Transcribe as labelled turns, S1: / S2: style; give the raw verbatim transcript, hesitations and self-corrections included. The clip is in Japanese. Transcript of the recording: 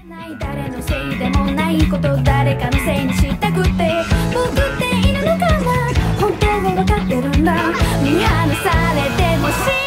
S1: ない誰のせいでもないこと誰かのせいにしたくて僕っているのかな本当は分かってるんだ見放されてもし